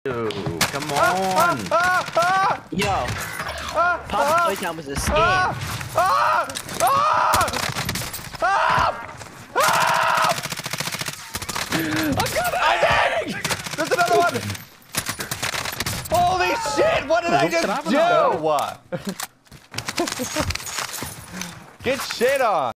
Come on. Yo. Pop Playtime was a scam. I'm coming! There's another one! Holy shit! What did I just do? Get shit on!